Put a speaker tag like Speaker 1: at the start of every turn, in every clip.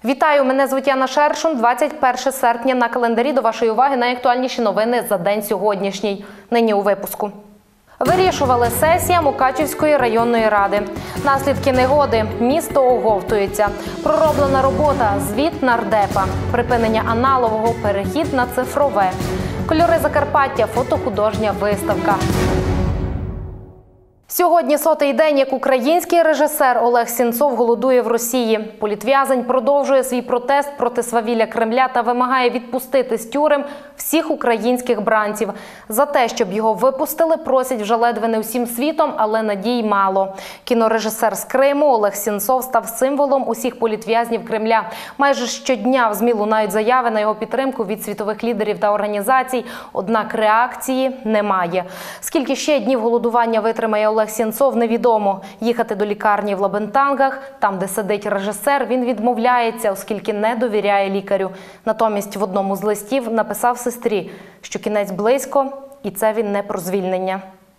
Speaker 1: Вітаю, мене звуть Яна Шершун. 21 серпня на календарі. До вашої уваги найактуальніші новини за день сьогоднішній. Нині у випуску. Вирішували сесія Мукачівської районної ради. Наслідки негоди. Місто оговтується. Пророблена робота. Звіт нардепа. Припинення аналогового. Перехід на цифрове. Кольори Закарпаття. Фотохудожня виставка. Сьогодні 100-й день, як український режисер Олег Сенцов голодує в Росії. Політв'язень продовжує свій протест проти свавілля Кремля та вимагає відпустити з тюрем всіх українських бранців. За те, щоб його випустили, просять вже ледве не всім світом, але надій мало. Кінорежисер з Криму Олег Сенцов став символом усіх політв'язнів Кремля. Майже щодня в ЗМІ лунають заяви на його підтримку від світових лідерів та організацій, однак реакції немає. Скільки ще днів голодування витримає Олег Сенцов, невідомо. Їхати до лікарні в Лабентангах, там, де сидить режисер, він відмовляється, оскільки не довіряє лікарю. Натомість в одному з листів написав сестрі, що кінець близько, і це він не про звільнення.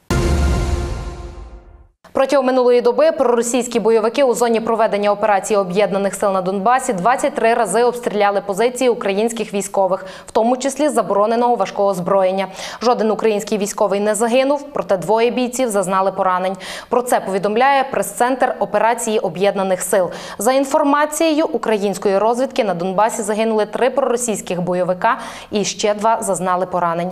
Speaker 1: Протягом минулої доби проросійські бойовики у зоні проведення операції Об'єднаних сил на Донбасі 23 рази обстріляли позиції українських військових, в тому числі забороненого важкого озброєння. Жоден український військовий не загинув, проте двоє бійців зазнали поранень. Про це повідомляє прес-центр операції Об'єднаних сил. За інформацією української розвідки, на Донбасі загинули 3 проросійських бойовика і ще 2 зазнали поранень.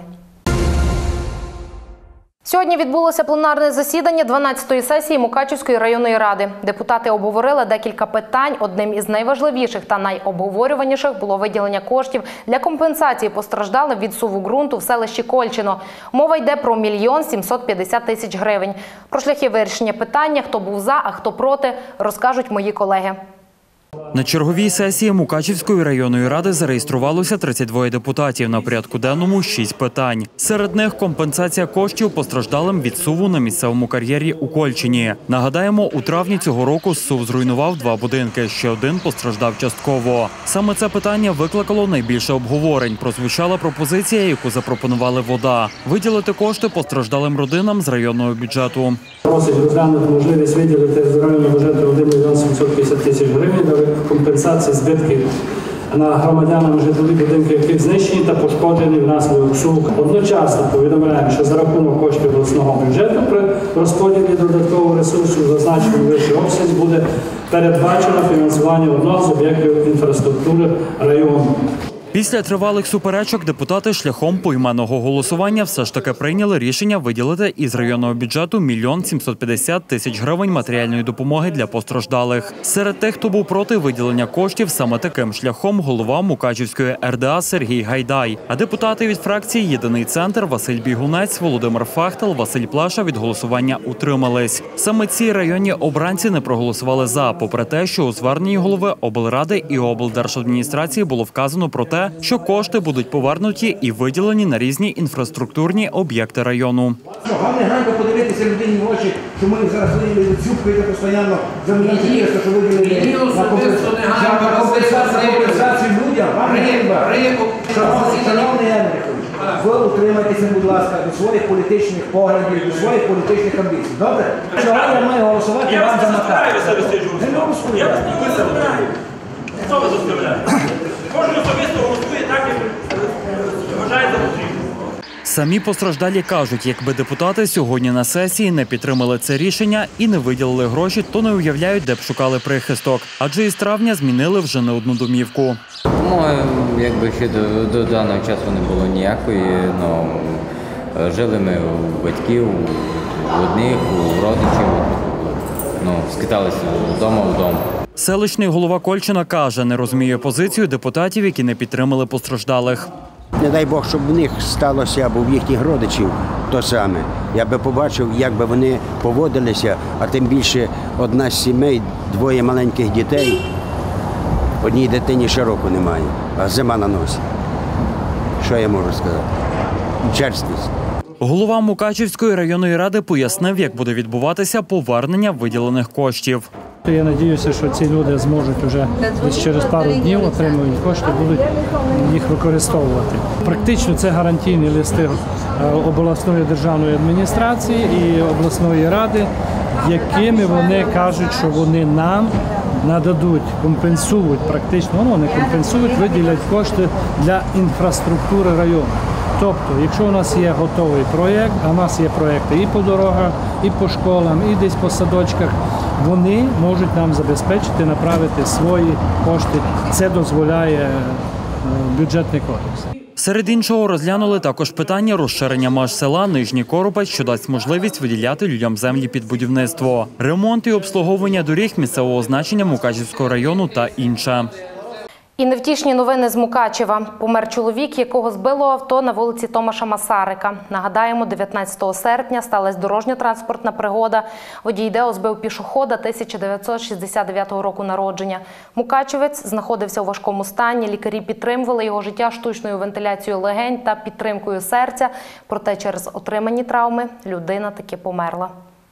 Speaker 1: Сьогодні відбулося пленарне засідання 12-ї сесії Мукачівської районної ради. Депутати обговорили декілька питань. Одним із найважливіших та найобговорюваніших було виділення коштів для компенсації постраждалим від суву ґрунту в селищі Кольчино. Мова йде про 1 750 000 гривень. Про шляхи вирішення питання, хто був за, а хто проти, розкажуть мої колеги.
Speaker 2: На черговій сесії Мукачівської районної ради зареєструвалося 32 депутатів. На порядку денному 6 питань. Серед них компенсація коштів постраждалим від суву на місцевому кар'єрі у Кольчині. Нагадаємо, у травні цього року сув зруйнував 2 будинки, ще один постраждав частково. Саме це питання викликало найбільше обговорень. Прозвучала пропозиція, яку запропонували ВОДА – виділити кошти постраждалим родинам з районного бюджету.
Speaker 3: Просить розглянути можливість виділити з районного бюджету 1 750 000 гривень для компенсації збитків на громадянам житлові будинки, яких знищені та пошкоджені внаслідок суву. Одночасно повідомляємо, що за рахунок коштів обласного бюджету при розподілі додаткового ресурсу в зазначеному вищий обсязі буде передбачено фінансування одного з об'єктів інфраструктури району.
Speaker 2: Після тривалих суперечок депутати шляхом поіменного голосування все ж таки прийняли рішення виділити із районного бюджету 1 750 000 гривень матеріальної допомоги для постраждалих. Серед тих, хто був проти виділення коштів, саме таким шляхом голова Мукачівської РДА Сергій Гайдай. А депутати від фракції «Єдиний центр» Василь Бігунець, Володимир Фахтел, Василь Плаша від голосування утримались. Саме ці районні обранці не проголосували «за», попри те, що у зверненні голови облради і облдержадміністрації було вказано про те, що кошти будуть повернуті і виділені на різні інфраструктурні об'єкти району.
Speaker 4: Вам не гранько подивитися людині в очі, що ми зараз дзюбкаєте постійно за мені, що виділили на компенсацію людям. Вам не треба. Шановний Янрикович, ви утримайтеся, будь ласка, від своїх політичних поглядів, від своїх політичних амбіцій. Добре? Сьогодні я маю голосувати вам за Макар.
Speaker 5: Я вас не заставляю. Хто ви заставляєте? Кожен особисто голосує так, як вважає за потрібне.
Speaker 2: Самі постраждалі кажуть, якби депутати сьогодні на сесії не підтримали це рішення і не виділили гроші, то не уявляють, де б шукали прихисток. Адже із травня змінили вже не одну домівку.
Speaker 6: Якби ще до даного часу не було ніякої, жили ми у батьків, у одних, у родичів, скиталися з дому в дому.
Speaker 2: Селищний голова Кольчина каже, не розуміє позицію депутатів, які не підтримали постраждалих.
Speaker 7: Не дай Бог, щоб в них сталося або в їхніх родичів то саме. Я би побачив, як би вони поводилися, а тим більше одна з сімей, 2 маленьких дітей, одній дитині ще року немає, а зима на носі. Що я можу сказати? Черствість.
Speaker 2: Голова Мукачівської районної ради пояснив, як буде відбуватися повернення виділених коштів.
Speaker 3: Я сподіваюся, що ці люди зможуть вже через пару днів отримати кошти, будуть їх використовувати. Практично це гарантійні листи обласної державної адміністрації і обласної ради, якими вони кажуть, що вони нам нададуть, компенсують практично, ну не компенсують, виділять кошти для інфраструктури району. Тобто, якщо у нас є готовий проєкт, а у нас є проєкти і по дорогах, і по школам, і десь по садочках, вони можуть нам забезпечити, направити свої кошти. Це дозволяє бюджетний кодекс.
Speaker 2: Серед іншого розглянули також питання розширення меж села Нижній Коропець, що дасть можливість виділяти людям землі під будівництво, ремонт і обслуговування доріг місцевого значення Мукачівського району та інше.
Speaker 1: І невтішні новини з Мукачева. Помер чоловік, якого збило авто на вулиці Томаша Масарика. Нагадаємо, 19 серпня сталася дорожньо-транспортна пригода. Водій ДЕО збив пішохода 1969 року народження. Мукачевець знаходився у важкому стані. Лікарі підтримували його життя штучною вентиляцією легень та підтримкою серця. Проте через отримані травми людина таки померла.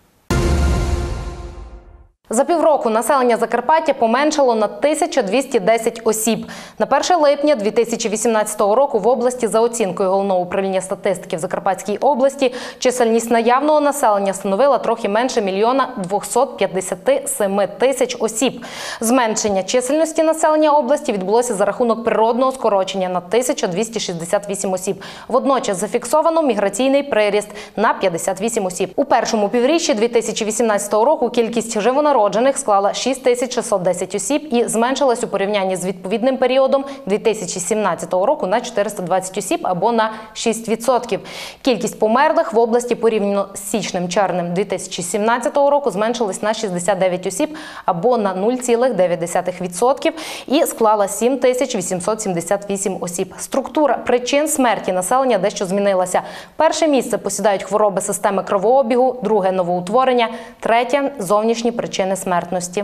Speaker 1: За півроку населення Закарпаття поменшало на 1210 осіб. На 1 липня 2018 року в області, за оцінкою Головного управління статистики в Закарпатській області, чисельність наявного населення становила трохи менше 1 257 000 осіб. Зменшення чисельності населення області відбулося за рахунок природного скорочення на 1268 осіб. Водночас зафіксовано міграційний приріст на 58 осіб. У першому півріччі 2018 року кількість живонароджених склала 6610 осіб і зменшилась у порівнянні з відповідним періодом 2017 року на 420 осіб або на 6%. Кількість померлих в області порівняно з січнем-червнем 2017 року зменшилась на 69 осіб або на 0,9% і склала 7878 осіб. Структура причин смерті населення дещо змінилася. Перше місце посідають хвороби системи кровообігу, друге – новоутворення, третє – зовнішні причини смертності.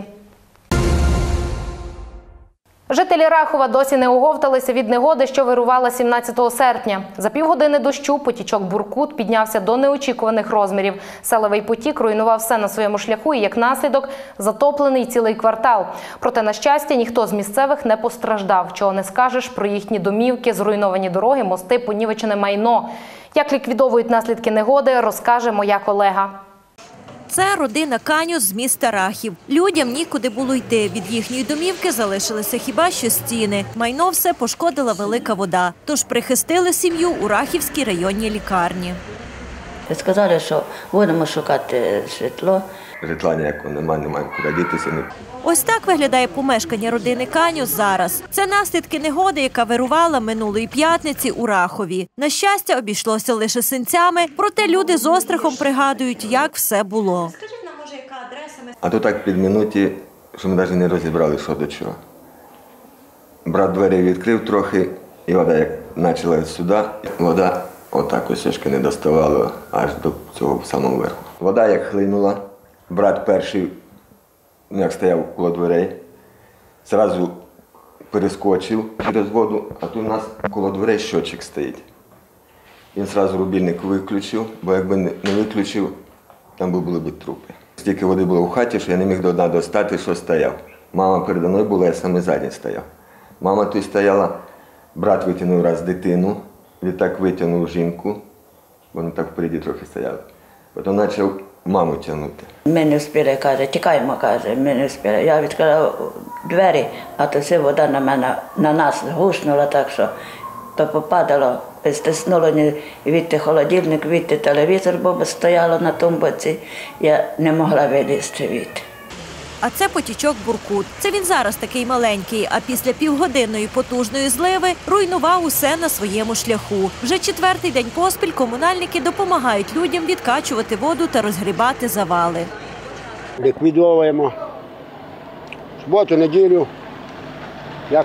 Speaker 1: Жителі Рахова досі не оговталися від негоди, що вирувала 17 серпня. За півгодини дощу потічок Буркут піднявся до неочікуваних розмірів. Селовий потік руйнував все на своєму шляху і, як наслідок, затоплений цілий квартал. Проте, на щастя, ніхто з місцевих не постраждав. Чого не скажеш про їхні домівки, зруйновані дороги, мости, понівечене майно. Як ліквідовують наслідки негоди, розкаже моя колега.
Speaker 8: Це родина Канюс з міста Рахів. Людям нікуди було йти. Від їхньої домівки залишилися хіба що стіни. Майно все пошкодила велика вода. Тож прихистили сім'ю у Рахівській районній лікарні.
Speaker 9: Сказали, що будемо шукати житло.
Speaker 10: Житла ніякого немає куди дітися.
Speaker 8: Ось так виглядає помешкання родини Канюс зараз. Це наслідки негоди, яка вирувала минулої п'ятниці у Рахові. На щастя, обійшлося лише синцями, проте люди з острахом пригадують, як все було.
Speaker 9: Скажіть нам, може, яка адреса?
Speaker 10: А то так під минуті, що ми навіть не розібрали, що до чого. Брат двері відкрив трохи, і вода як почала сюди, вода отак ось шишки не доставала аж до цього самого верху. Вода як хлинула, брат перший, як стояв коло дверей, зразу перескочив через воду, а тут у нас коло дверей щотчик стоїть. Він зразу рубільник виключив, бо якби не виключив, там були б трупи. Стільки води було в хаті, що я не міг до дна достати, що стояв. Мама передо мною була, я саме задній стояв. Мама тут стояла, брат витягнув раз дитину, відтак витягнув жінку, вони так впереді трохи стояли. Потім почав маму тягнути.
Speaker 9: Ми не встигли, каже, тікаємо, каже, ми не встигли. Я відкрила двері, а то все вода на нас гуснула так, що то попадало, стиснуло відти холодильник, відти телевізор, бо стояло на тому боці. Я не могла вилізти відти.
Speaker 8: А це потічок Буркут. Це він зараз такий маленький, а після півгодинної потужної зливи руйнував усе на своєму шляху. Вже четвертий день поспіль комунальники допомагають людям відкачувати воду та розгрібати завали.
Speaker 7: Ліквідовуємо суботу, неділю, як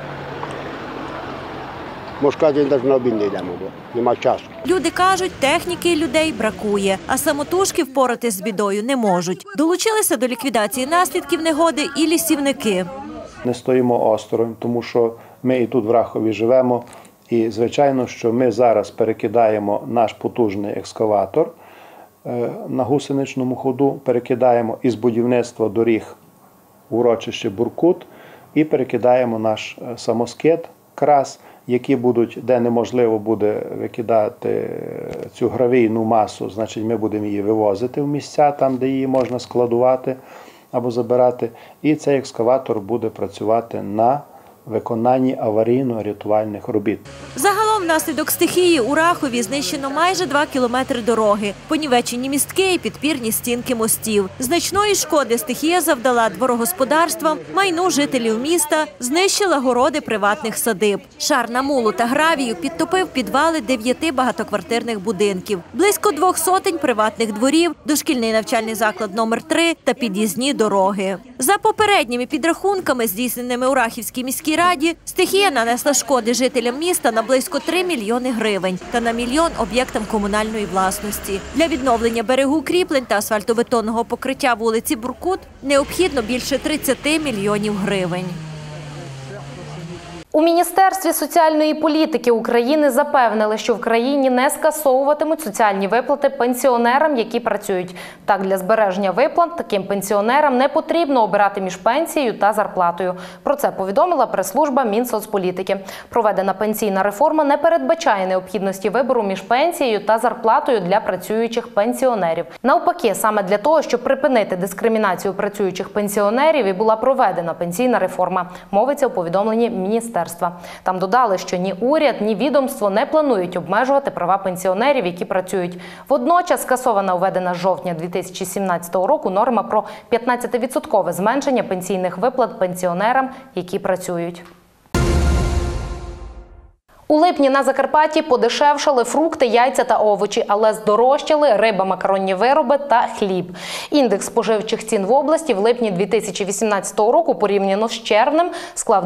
Speaker 7: мошкадень навіть на обід не йдемо, бо нема часу.
Speaker 8: Люди кажуть, техніки і людей бракує, а самотужки впоратись з бідою не можуть. Долучилися до ліквідації наслідків негоди і лісівники.
Speaker 11: Не стоїмо осторонь, тому що ми і тут в Рахові живемо. І, звичайно, що ми зараз перекидаємо наш потужний екскаватор на гусеничному ходу, перекидаємо із будівництва доріг в урочище Буркут і перекидаємо наш самоскид «Крас», які будуть, де неможливо буде викидати цю гравійну масу, значить ми будемо її вивозити в місця, там де її можна складувати. або забирати. І цей екскаватор буде працювати на виконанні аварійно-рятувальних робіт.
Speaker 8: Загалом внаслідок стихії у Рахові знищено майже 2 кілометри дороги, понівечені містки і підпірні стінки мостів. Значної шкоди стихія завдала дворогосподарствам, майну жителів міста, знищила городи приватних садиб. Шар намулу та гравію підтопив підвали 9 багатоквартирних будинків, близько 200 приватних дворів, дошкільний навчальний заклад номер 3 та під'їзні дороги. За попередніми підрахунками, здійсненими у Рахівській міській раді, стихія нанесла шкоди жителям міста на близько 3 мільйони гривень та на мільйон об'єктам комунальної власності. Для відновлення берегу укріплень та асфальтобетонного покриття вулиці Буркут необхідно більше 30 мільйонів гривень.
Speaker 1: У Міністерстві соціальної політики України запевнили, що в країні не скасовуватимуть соціальні виплати пенсіонерам, які працюють. Так, для збереження виплат таким пенсіонерам не потрібно обирати між пенсією та зарплатою. Про це повідомила прес-служба Мінсоцполітики. Проведена пенсійна реформа не передбачає необхідності вибору між пенсією та зарплатою для працюючих пенсіонерів. Навпаки, саме для того, щоб припинити дискримінацію працюючих пенсіонерів, і була проведена пенсійна реформа, мовиться у повідомленні міністерства. Там додали, що ні уряд, ні відомство не планують обмежувати права пенсіонерів, які працюють. Водночас скасована введена з жовтня 2017 року норма про 15% зменшення пенсійних виплат пенсіонерам, які працюють. У липні на Закарпатті подешевшали фрукти, яйця та овочі, але здорожчали риба, макаронні вироби та хліб. Індекс споживчих цін в області в липні 2018 року порівняно з червнем склав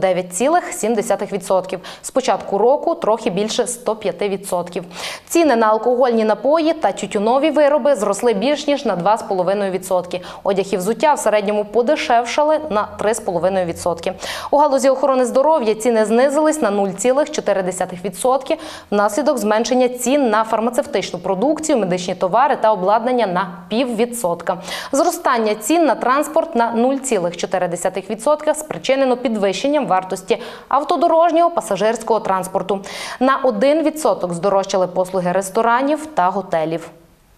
Speaker 1: 99,7%. З початку року трохи більше 105%. Ціни на алкогольні напої та тютюнові вироби зросли більш ніж на 2,5%. Одяг і взуття в середньому подешевшали на 3,5%. У галузі охорони здоров'я ціни знизились на 0,4%. Внаслідок зменшення цін на фармацевтичну продукцію, медичні товари та обладнання на 0,5%. Зростання цін на транспорт на 0,4% спричинено підвищенням вартості автодорожнього пасажирського транспорту. На 1% здорожчали послуги ресторанів та готелів.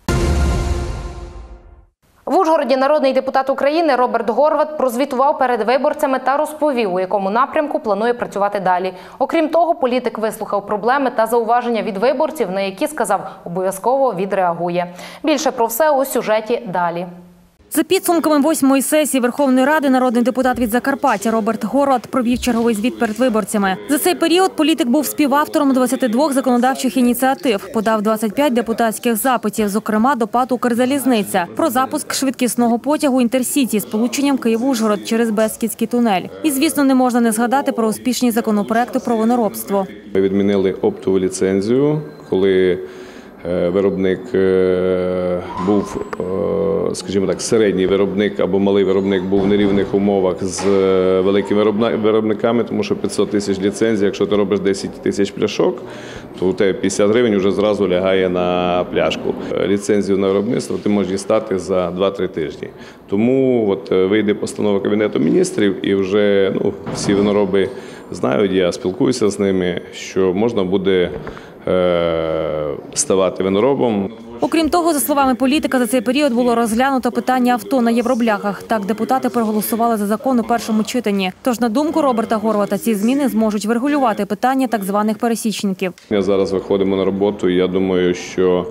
Speaker 1: В Ужгороді народний депутат України Роберт Горват прозвітував перед виборцями та розповів, у якому напрямку планує працювати далі. Окрім того, політик вислухав проблеми та зауваження від виборців, на які, сказав, обов'язково відреагує. Більше про все у сюжеті далі.
Speaker 12: За підсумками 8-ї сесії Верховної Ради народний депутат від Закарпаття Роберт Горват провів черговий звіт перед виборцями. За цей період політик був співавтором 22 законодавчих ініціатив, подав 25 депутатських запитів, зокрема до ПАТ «Укрзалізниця» про запуск швидкісного потягу «Інтерсіті» з полученням Київ-Ужгород через Бескідський тунель. І, звісно, не можна не згадати про успішні законопроекти про виноробство.
Speaker 13: Ми відмінили оптову ліцензію, коли виробник був, скажімо так, середній виробник або малий виробник був в нерівних умовах з великими виробниками, тому що 500 тисяч ліцензій, якщо ти робиш 10 тисяч пляшок, то у тебе 50 гривень вже зразу лягає на пляшку. Ліцензію на виробництво ти можеш дістати за 2-3 тижні. Тому от вийде постанова Кабінету міністрів і вже всі винороби знають, я спілкуюся з ними, що можна буде ставати виноробом.
Speaker 12: Окрім того, за словами політика, за цей період було розглянуто питання авто на євробляхах. Так, депутати проголосували за закон у першому читанні. Тож, на думку Роберта Горвата, ці зміни зможуть врегулювати питання так званих пересічників.
Speaker 13: Зараз виходимо на роботу і я думаю, що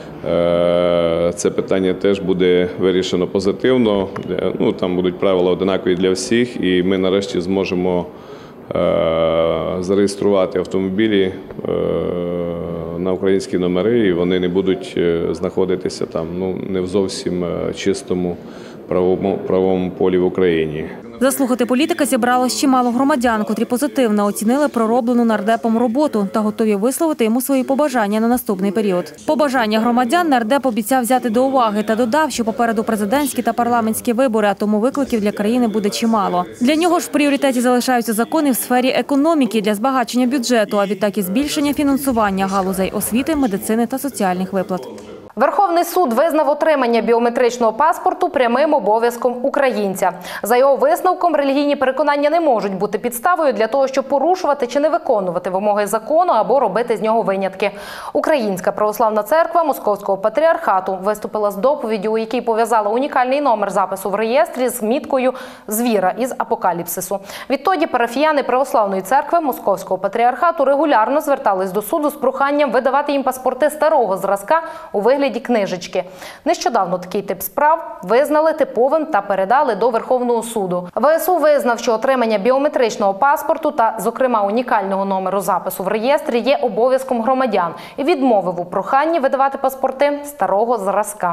Speaker 13: це питання теж буде вирішено позитивно. Там будуть правила однакові для всіх і ми нарешті зможемо зареєструвати автомобілі на українські номери, і вони не будуть знаходитися там не в зовсім чистому правовому полі в Україні.
Speaker 12: Заслухати політика зібралось чимало громадян, котрі позитивно оцінили пророблену нардепом роботу та готові висловити йому свої побажання на наступний період. Побажання громадян нардеп обіцяв взяти до уваги та додав, що попереду президентські та парламентські вибори, а тому викликів для країни буде чимало. Для нього ж в пріоритеті залишаються закони в сфері економіки для збагачення бюджету, а відтак і збільшення фінансування галузей освіти, медицини та соціальних виплат.
Speaker 1: Верховний суд визнав отримання біометричного паспорту прямим обов'язком українця. За його висновком, релігійні переконання не можуть бути підставою для того, щоб порушувати чи не виконувати вимоги закону або робити з нього винятки. Українська православна церква Московського патріархату виступила з доповіддю, у якій пов'язала унікальний номер запису в реєстрі з міткою «Звіра» із апокаліпсису. Відтоді парафіяни православної церкви Московського патріархату регулярно звертались до суду з проханням видавати їм паспорти старого зразка у вигляді книжечки. Нещодавно такий тип справ визнали типовим та передали до Верховного суду. ВСУ визнав, що отримання біометричного паспорту та, зокрема, унікального номеру запису в реєстрі є обов'язком громадян і відмовив у проханні видавати паспорти старого зразка.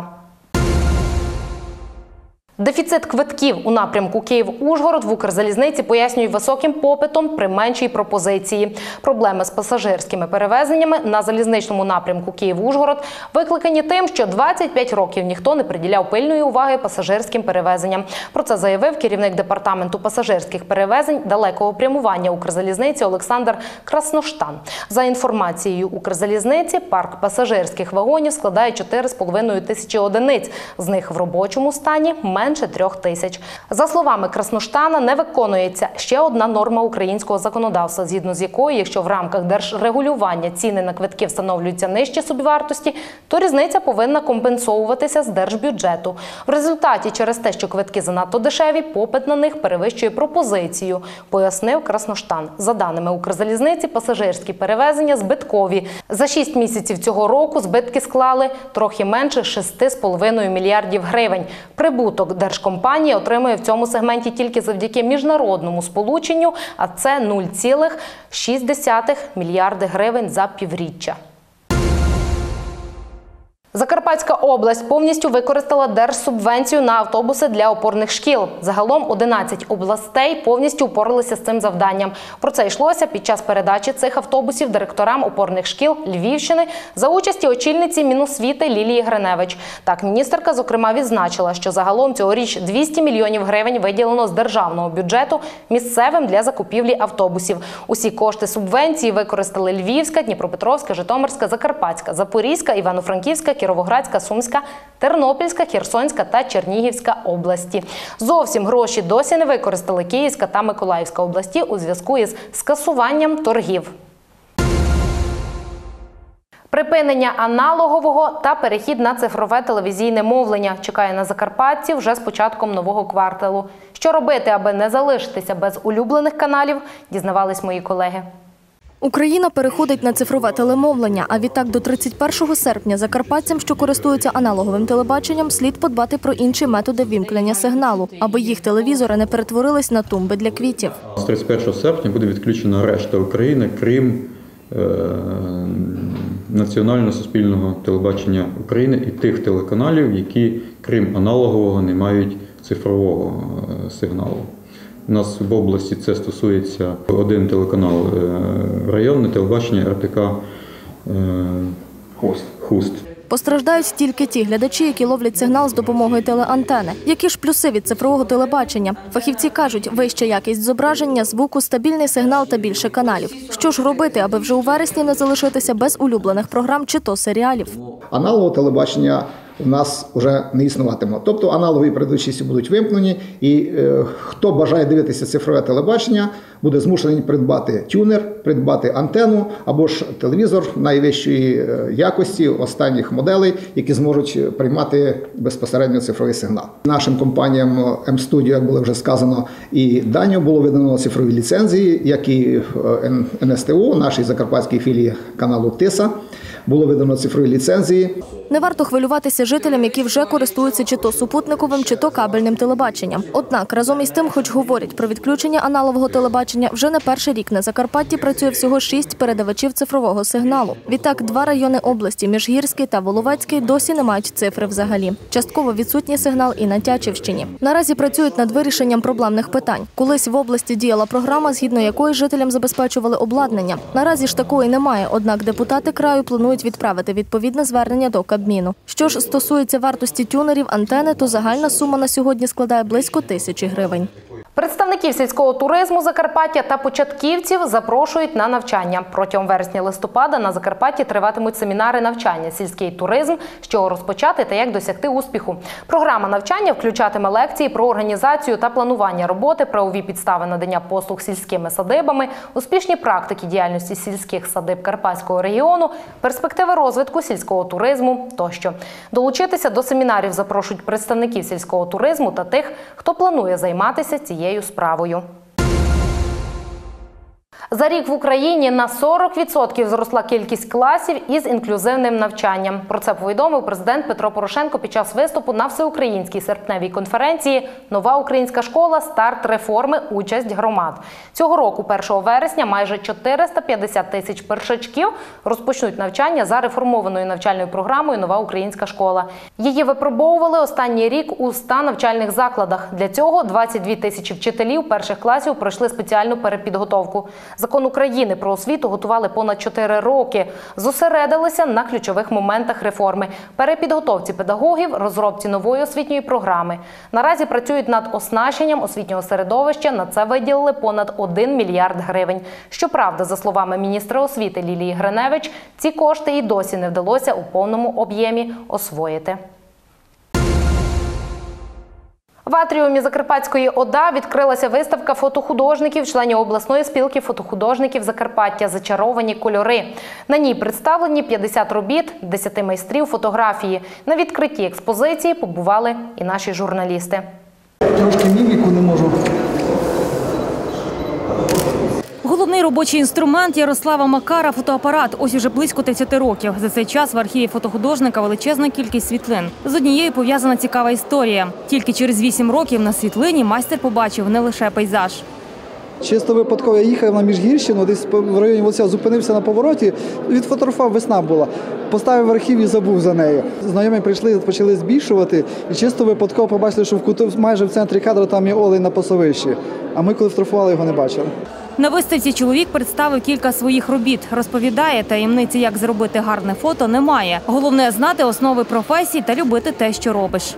Speaker 1: Дефіцит квитків у напрямку Київ-Ужгород в Укрзалізниці пояснюють високим попитом при меншій пропозиції. Проблеми з пасажирськими перевезеннями на залізничному напрямку Київ-Ужгород викликані тим, що 25 років ніхто не приділяв пильної уваги пасажирським перевезенням. Про це заявив керівник департаменту пасажирських перевезень далекого прямування Укрзалізниці Олександр Красноштан. За інформацією Укрзалізниці, парк пасажирських вагонів складає 4,5 тисячі одиниць. З них в робочому стані менше 3 тисяч. За словами Красноштана, не виконується ще одна норма українського законодавства, згідно з якою, якщо в рамках держрегулювання ціни на квитки встановлюються нижче собівартості, то різниця повинна компенсовуватися з держбюджету. В результаті, через те, що квитки занадто дешеві, попит на них перевищує пропозицію, пояснив Красноштан. За даними Укрзалізниці, пасажирські перевезення збиткові. За 6 місяців цього року збитки склали трохи менше 6,5 мільярдів гривень. Прибуток держкомпанії отримує в цьому сегменті тільки завдяки міжнародному сполученню, а це 0,6 мільярди гривень за півріччя. Закарпатська область повністю використала держсубвенцію на автобуси для опорних шкіл. Загалом 11 областей повністю упоралися з цим завданням. Про це йшлося під час передачі цих автобусів директорам опорних шкіл Львівщини за участі очільниці Міносвіти Лілії Гриневич. Так, міністерка, зокрема, відзначила, що загалом цьогоріч 200 мільйонів гривень виділено з державного бюджету місцевим для закупівлі автобусів. Усі кошти субвенції використали Львівська, Дніпропетровська, Житомирська, Закарпатська, Запорізька, Івано-Франківська, Кіровоградська, Сумська, Тернопільська, Херсонська та Чернігівська області. Зовсім гроші досі не використали Київська та Миколаївська області у зв'язку із скасуванням торгів. Припинення аналогового та перехід на цифрове телевізійне мовлення чекає на закарпатців вже з початком нового кварталу. Що робити, аби не залишитися без улюблених каналів, дізнавались мої колеги.
Speaker 14: Україна переходить на цифрове телемовлення, а відтак до 31 серпня закарпатцям, що користуються аналоговим телебаченням, слід подбати про інші методи вімкнення сигналу, аби їх телевізори не перетворились на тумби для квітів.
Speaker 15: З 31 серпня буде відключена решта України, крім національного суспільного телебачення України і тих телеканалів, які, крім аналогового, не мають цифрового сигналу. У нас в області це стосується один телеканал районне телебачення РТК «Хуст».
Speaker 14: Постраждають тільки ті глядачі, які ловлять сигнал з допомогою телеантени. Які ж плюси від цифрового телебачення? Фахівці кажуть, вища якість зображення, звуку, стабільний сигнал та більше каналів. Що ж робити, аби вже у вересні не залишитися без улюблених програм чи то серіалів?
Speaker 16: Аналогове телебачення у нас вже не існуватиме. Тобто аналогові передачі будуть вимкнені, і хто бажає дивитися цифрове телебачення, буде змушений придбати тюнер, придбати антенну або ж телевізор найвищої якості, останніх моделей, які зможуть приймати безпосередньо цифровий сигнал. Нашим компаніям М-Студіо, як було вже сказано, і Данію було видано цифрові ліцензії, як і НСТО, нашій закарпатській філії каналу ТИСА, було видано цифрові ліцензії.
Speaker 14: Не варто хвилюватися жителям, які вже користуються чи то супутниковим, чи то кабельним телебаченням. Однак, разом із тим, хоч говорять про відключення аналогового телебачення, вже не перший рік на Закарпатті працює всього 6 передавачів цифрового сигналу. Відтак, 2 райони області, Міжгірський та Воловецький, досі не мають цифри взагалі. Частково відсутній сигнал і на Тячівщині. Наразі працюють над вирішенням проблемних питань. Колись в області діяла програма, згідно якої жителям забезпечували обладнання. Наразі ж такої немає, однак депутати краю планують відправити відповідне звернення до Кабміну. Що ж стосується вартості тюнерів, антени, то загальна сума на сьогодні складає близько 1000 гривень.
Speaker 1: Представників сільського туризму Закарпаття та початківців запрошують на навчання. Протягом вересня-листопада на Закарпатті триватимуть семінари навчання «Сільський туризм», з чого розпочати та як досягти успіху. Програма навчання включатиме лекції про організацію та планування роботи, правові підстави надання послуг сільськими садибами, успішні практики діяльності сільських садиб Карпатського регіону, перспективи розвитку сільського туризму тощо. Долучитися до семінарів запрошують представників сільського туризму та тих, хто планує займатися цією справою. За рік в Україні на 40% зросла кількість класів із інклюзивним навчанням. Про це повідомив президент Петро Порошенко під час виступу на всеукраїнській серпневій конференції «Нова українська школа. Старт реформи. Участь громад». Цього року, 1 вересня, майже 450 тисяч першачків розпочнуть навчання за реформованою навчальною програмою «Нова українська школа». Її випробовували останній рік у 100 навчальних закладах. Для цього 22 тисячі вчителів перших класів пройшли спеціальну перепідготовку. Закон України про освіту готували понад 4 роки. Зосередилися на ключових моментах реформи – перепідготовці педагогів, розробці нової освітньої програми. Наразі працюють над оснащенням освітнього середовища. На це виділили понад 1 мільярд гривень. Щоправда, за словами міністра освіти Лілії Гриневич, ці кошти і досі не вдалося у повному об'ємі освоїти. В атріумі Закарпатської ОДА відкрилася виставка фотохудожників, членів обласної спілки фотохудожників Закарпаття «Зачаровані кольори». На ній представлені 50 робіт 10 майстрів фотографії. На відкритті експозиції побували і наші журналісти.
Speaker 17: Трошки міміку не можу.
Speaker 12: Головний робочий інструмент Ярослава Макара – фотоапарат. Ось уже близько 30 років. За цей час в архіві фотохудожника величезна кількість світлин. З однією пов'язана цікава історія. Тільки через 8 років на світлині майстер побачив не лише пейзаж.
Speaker 17: Чисто випадково я їхав на Міжгірщину, десь в районі Волця зупинився на повороті, відфотографував, весна була. Поставив в архів і забув за нею. Знайомі прийшли, почали збільшувати і чисто випадково побачили, що майже в центрі кадру там є олень на пасовищі. А ми, коли фотографували, його не бачили.
Speaker 12: На виставці чоловік представив кілька своїх робіт. Розповідає, таємниці, як зробити гарне фото, немає. Головне – знати основи професії та любити те, що робиш.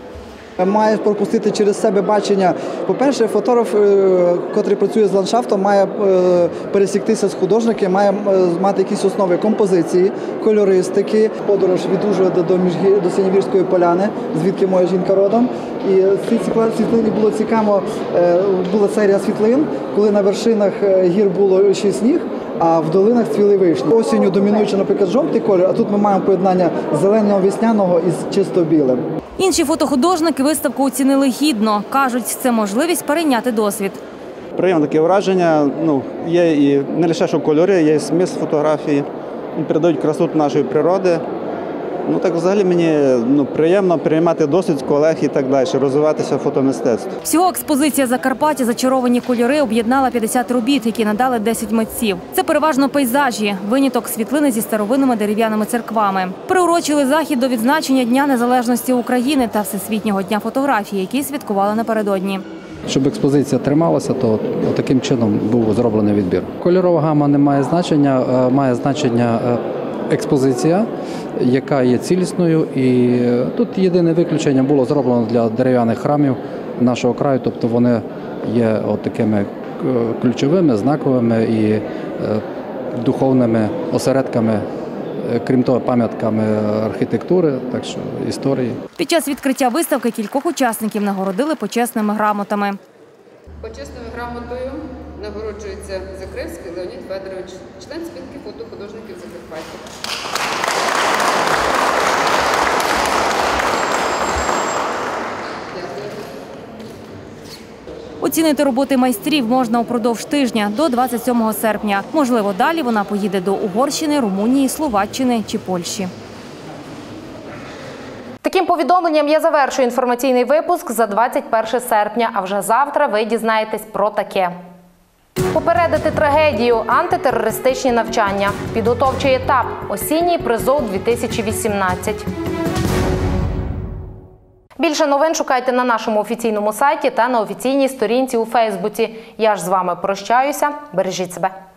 Speaker 17: Має пропустити через себе бачення. По-перше, фотограф, який працює з ландшафтом, має пересіктися з художником, має мати якісь основи композиції, кольористики, подорож від Ужгорода до Синявірської поляни, звідки моя жінка родом. І ці світлини було цікаво, була серія світлин, коли на вершинах гір було ще сніг, а в долинах цвіли вишні. Осінню домінуючи, наприклад, жовтий кольор, а тут ми маємо поєднання зеленого весняного із чисто білим.
Speaker 12: Інші фотохудожники виставку оцінили гідно. Кажуть, це можливість перейняти досвід.
Speaker 18: Приємне таке враження. Є і не лише що кольори, є і смисл фотографії. Передають красоту нашої природи. Так взагалі мені приємно приймати досвід з колег і так далі, розвиватися в фотомистецтві.
Speaker 12: Всього експозиція Закарпаття «Зачаровані кольори» об'єднала 50 робіт, які надали 10 митців. Це переважно пейзажі, виняток світлини зі старовинними дерев'яними церквами. Приурочили захід до відзначення Дня незалежності України та Всесвітнього дня фотографії, який святкували напередодні.
Speaker 19: Щоб експозиція трималася, то таким чином був зроблений відбір. Кольорова гама не має значення, має значення експозиція, яка є цілісною, і тут єдине виключення було зроблено для дерев'яних храмів нашого краю, тобто вони є такими ключовими, знаковими і духовними осередками, крім того, пам'ятками архітектури, так що історії.
Speaker 12: Під час відкриття виставки кількох учасників нагородили почесними грамотами.
Speaker 20: Почесною грамотою нагороджується Закревський Леонід Федорович, член спілки фотохудожників Закарпаття.
Speaker 12: Оцінити роботи майстрів можна упродовж тижня до 27 серпня. Можливо, далі вона поїде до Угорщини, Румунії, Словаччини чи Польщі.
Speaker 1: Таким повідомленням я завершую інформаційний випуск за 21 серпня, а вже завтра ви дізнаєтесь про таке. Попередити трагедію – антитерористичні навчання. Підготовчий етап – осінній призов 2018. Більше новин шукайте на нашому офіційному сайті та на офіційній сторінці у Фейсбуці. Я ж з вами прощаюся. Бережіть себе.